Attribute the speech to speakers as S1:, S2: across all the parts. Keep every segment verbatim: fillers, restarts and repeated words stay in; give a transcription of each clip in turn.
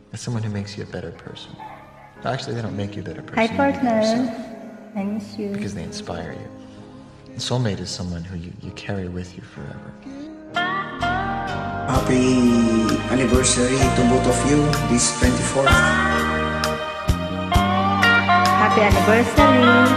S1: It's someone who makes you a better person. Actually, they don't make you a better person.
S2: Hi,
S1: you make
S2: partner.
S1: yourself,
S2: I miss you.
S1: because they inspire you. A soulmate is someone who you, you carry with you forever.
S3: Happy anniversary to both of you, this twenty-fourth.
S2: Happy anniversary.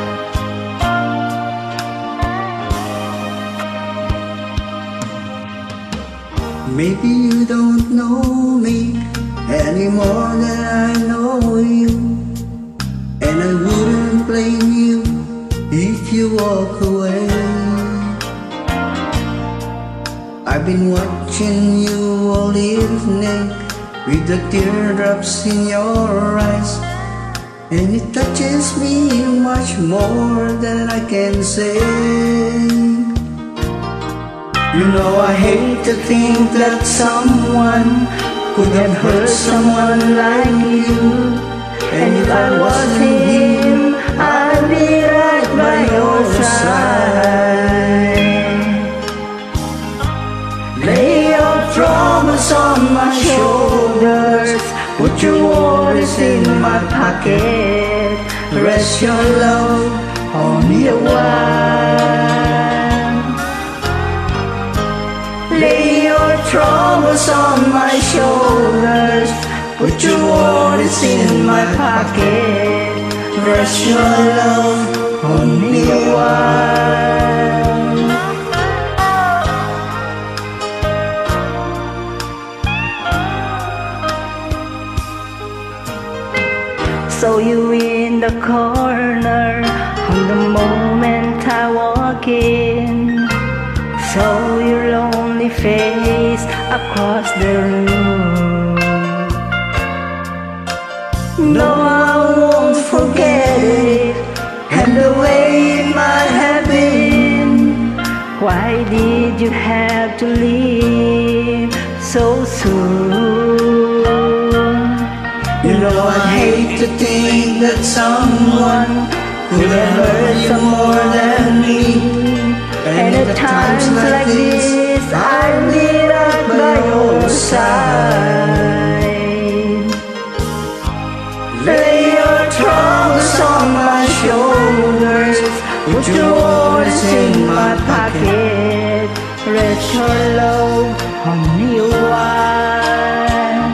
S3: Maybe you don't know me any more than I know you, and I wouldn't blame you if you walk away. I've been watching you all evening with the teardrops in your eyes, and it touches me much more than I can say. You know I hate to think that someone could have hurt someone like you, and if I was him, I'd be right by your side. Lay your troubles on my shoulders, put your worries in my pocket, rest your love on your wife. Lay your troubles on my shoulders, put your worries in my pocket, rest your love on your wife. Saw you in the corner on the moment I walk in, saw your lonely face across the room. No, I won't forget it, and the way it might have been. Why did you have to leave so soon? You know I'd hate to think that someone could have hurt you more than me, and at times like this I'll be right by your side. Lay your troubles on my shoulders, put your worries in my pocket, rest your love on your wife.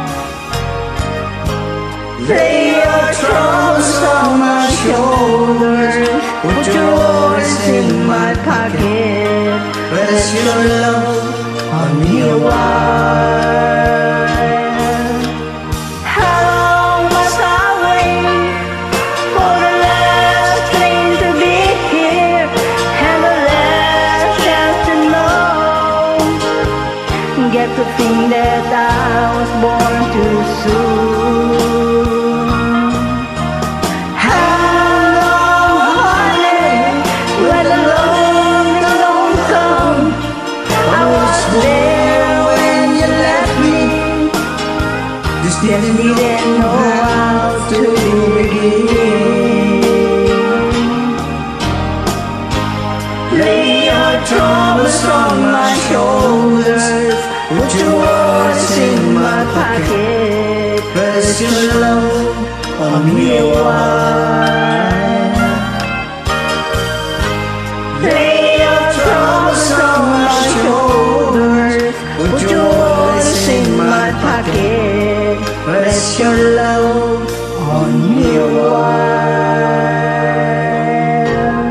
S3: Lay your troubles on my shoulders, put your worries in my pocket, rest your love on your wife. How long must I wait for the last train to be here, and the last chance to know? Get to think that I was born too soon. Just didn't know how to begin. Lay your troubles on my shoulders, put your worries in my pocket, rest your love on your wife. Lay your troubles on my shoulders, put your worries in my pocket, rest your love on your wife.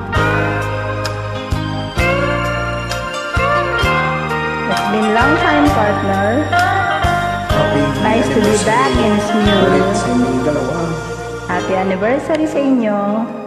S2: It's been a long time, partner. Nice to be back in Smule. Happy anniversary sa inyo.